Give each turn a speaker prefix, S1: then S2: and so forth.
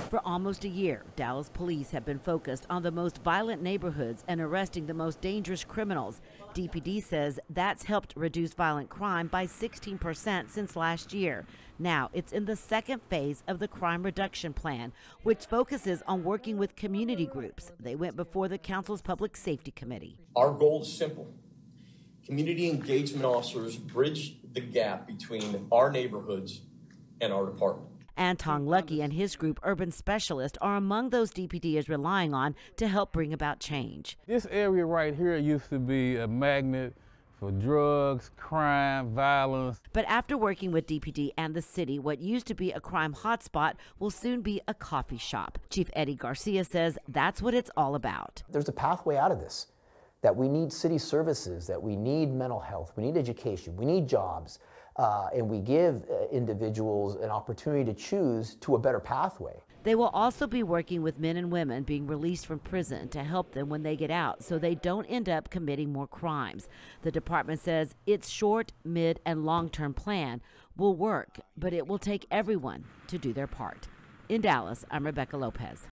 S1: For almost a year, Dallas police have been focused on the most violent neighborhoods and arresting the most dangerous criminals. DPD says that's helped reduce violent crime by 16% since last year. Now it's in the second phase of the crime reduction plan, which focuses on working with community groups. They went before the council's public safety committee.
S2: Our goal is simple. Community engagement officers bridge the gap between our neighborhoods and our department.
S1: Anton Lucky and his group, Urban Specialists, are among those DPD is relying on to help bring about change.
S3: This area right here used to be a magnet for drugs, crime, violence.
S1: But after working with DPD and the city, what used to be a crime hotspot will soon be a coffee shop. Chief Eddie Garcia says that's what it's all about.
S4: There's a pathway out of this, that we need city services, that we need mental health, we need education, we need jobs. And we give individuals an opportunity to choose to a better pathway.
S1: They will also be working with men and women being released from prison to help them when they get out so they don't end up committing more crimes. The department says its short, mid, and long-term plan will work, but it will take everyone to do their part. In Dallas, I'm Rebecca Lopez.